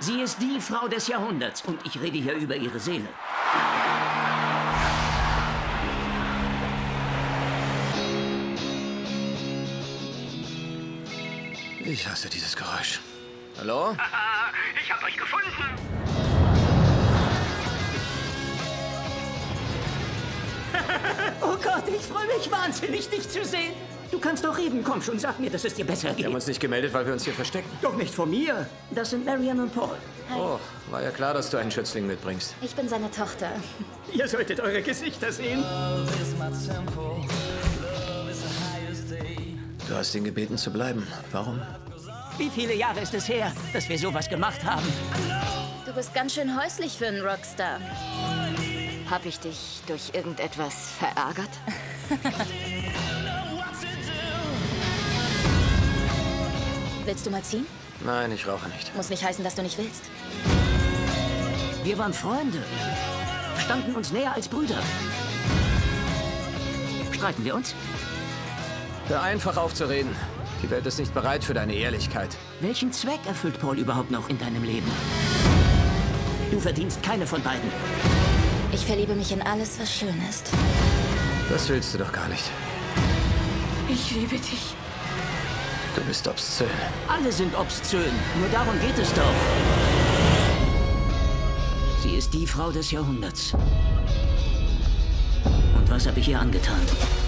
Sie ist die Frau des Jahrhunderts und ich rede hier über ihre Seele. Ich hasse dieses Geräusch. Hallo? Ich hab euch gefunden. Oh Gott, ich freue mich wahnsinnig, dich zu sehen. Du kannst doch reden. Komm schon, sag mir, dass es dir besser geht. Wir haben uns nicht gemeldet, weil wir uns hier verstecken. Doch nicht vor mir. Das sind Marian und Paul. Hi. Oh, war ja klar, dass du einen Schützling mitbringst. Ich bin seine Tochter. Ihr solltet eure Gesichter sehen. Du hast ihn gebeten zu bleiben. Warum? Wie viele Jahre ist es her, dass wir sowas gemacht haben? Du bist ganz schön häuslich für einen Rockstar. Hab ich dich durch irgendetwas verärgert? Willst du mal ziehen? Nein, ich rauche nicht. Muss nicht heißen, dass du nicht willst. Wir waren Freunde. Standen uns näher als Brüder. Streiten wir uns? Hör einfach auf zu reden. Die Welt ist nicht bereit für deine Ehrlichkeit. Welchen Zweck erfüllt Paul überhaupt noch in deinem Leben? Du verdienst keine von beiden. Ich verliebe mich in alles, was schön ist. Das willst du doch gar nicht. Ich liebe dich. Du bist obszön. Alle sind obszön. Nur darum geht es doch. Sie ist die Frau des Jahrhunderts. Und was habe ich ihr angetan?